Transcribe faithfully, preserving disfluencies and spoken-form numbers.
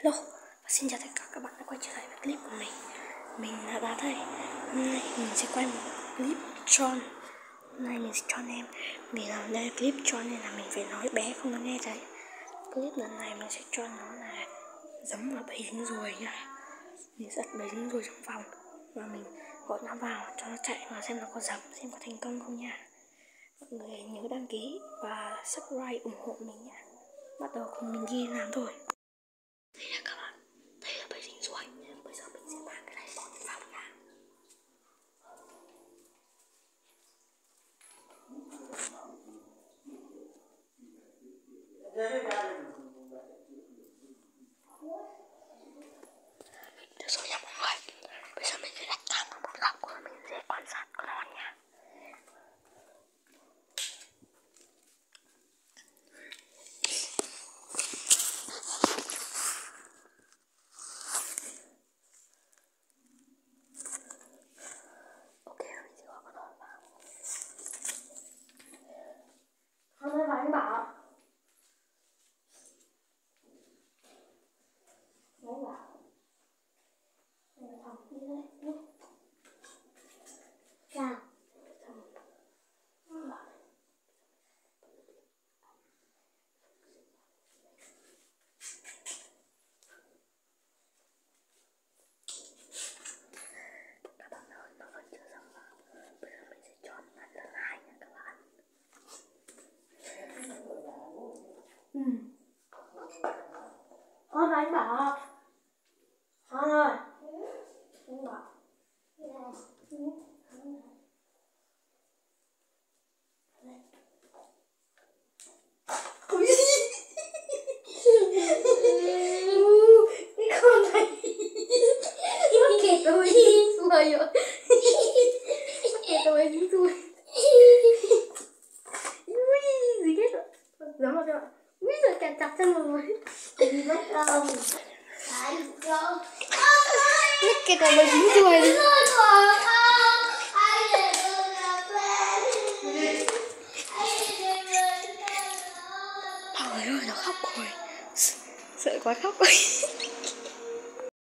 Hello và xin chào tất cả các bạn đã quay trở lại với clip của mình. Mình là Đạt đây. Hôm nay mình sẽ quay một clip Tron. Hôm nay mình sẽ cho anh em. Vì là đây là clip Tron nên là mình phải nói bé không có nghe thấy. Clip lần này mình sẽ cho nó là giấm vào bẫy dính ruồi nha. Mình sẽ đặt bẫy dính ruồi trong phòng và mình gọi nó vào cho nó chạy và xem nó có giấm, xem có thành công không nha. Mọi người nhớ đăng ký và subscribe ủng hộ mình nha. Bắt đầu cùng mình đi làm thôi. Đây là các bạn, đây là bẫy dính ruồi. Bây giờ mình sẽ mang cái này bỏ vào nhà. Được rồi nha mọi người. Bây giờ mình sẽ đặt cam vào một góc và mình sẽ quan sát con non nha. Con ơi, và anh Bảo. Anh Bảo. Đây là phòng đi đây. Chào. Các bạn ơi, nó vẫn chưa xong vào. Bây giờ mình sẽ chọn lần thứ hai nha các bạn. Ừ. Con là anh Bảo. Con ơi. Anh Bảo. Ừ. Ui. Cái con này nó kẹt rồi dính ruồi rồi. Nó kẹt rồi dính ruồi. Ui, gì hết rồi. Giống rồi. Ui giời, kẹt chặt chân rồi. Gì mất không? Anh không. Nó kẹt rồi mà dính ruồi đi. Trời ơi, nó khóc rồi. Sợ quá khóc rồi.